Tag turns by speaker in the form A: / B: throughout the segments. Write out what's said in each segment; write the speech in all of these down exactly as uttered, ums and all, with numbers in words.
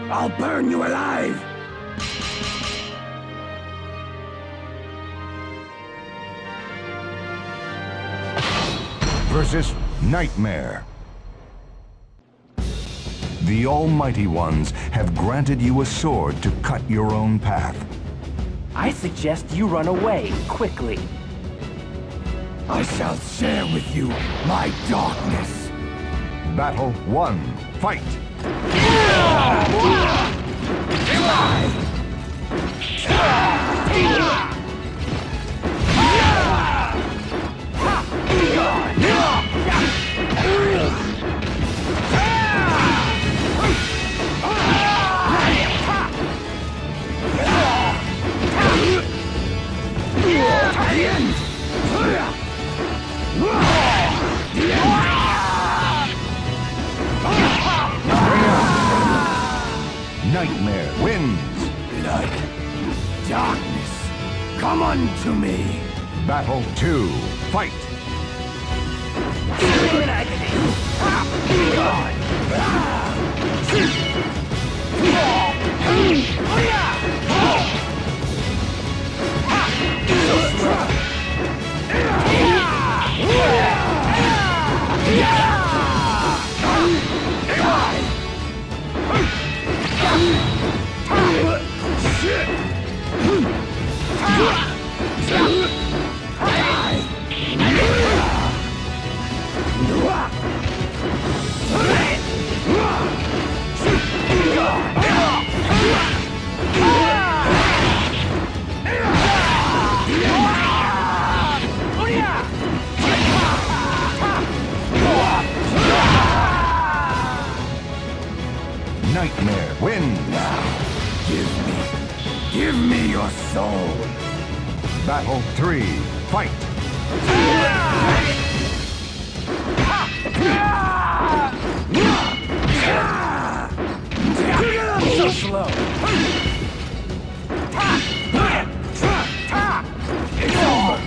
A: I'll burn you alive!
B: Versus Nightmare. The Almighty Ones have granted you a sword to cut your own path.
C: I suggest you run away, quickly.
A: I shall share with you my darkness.
B: Battle one. Fight! Nightmare wins!
A: Blood, darkness, come unto me!
B: Battle two. Fight! Nightmare wins!
A: Now, give me, give me your soul!
B: Battle three. Fight!
C: So slow.
A: It's over!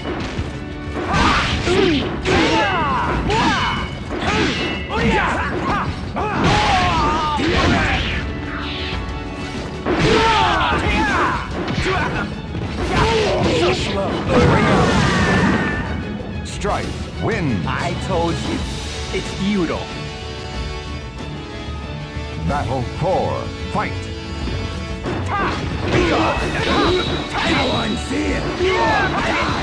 C: So slow.
B: Strife wins!
C: I told you, it's futile.
B: Battle four. Fight!
A: No one see it!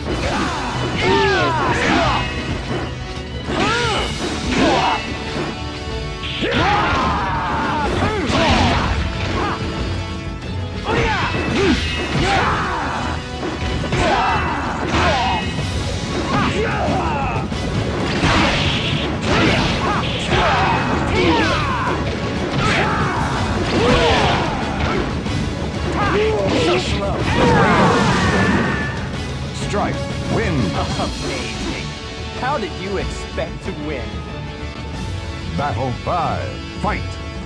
B: Strife wins!
C: Amazing. How did you expect to win?
B: Battle five. Fight!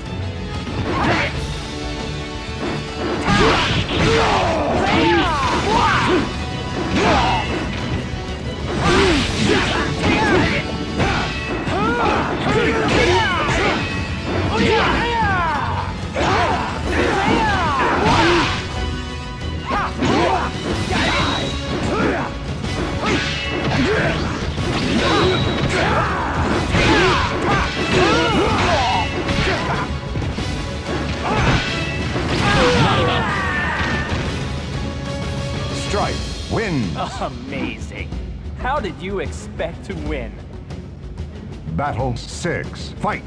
B: Strife wins!
C: Amazing. How did you expect to win?
B: Battle six. Fight!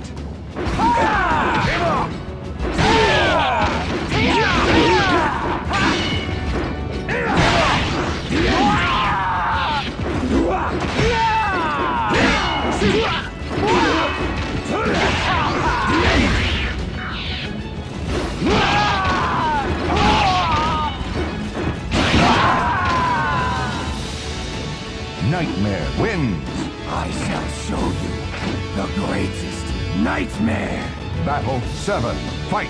B: Nightmare wins!
A: I shall show you the greatest nightmare!
B: Battle seven. Fight!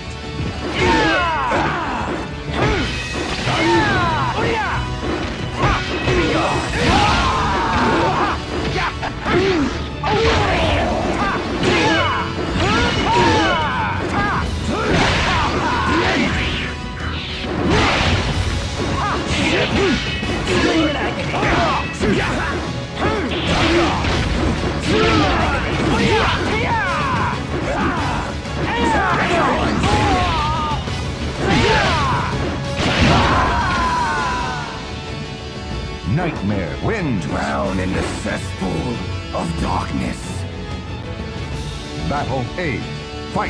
B: Nightmare wins.
A: Drown in the cesspool of darkness.
B: Battle A. Fight.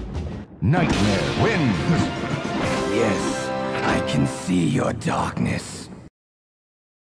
A: Nightmare wins. Yes, I can see your darkness.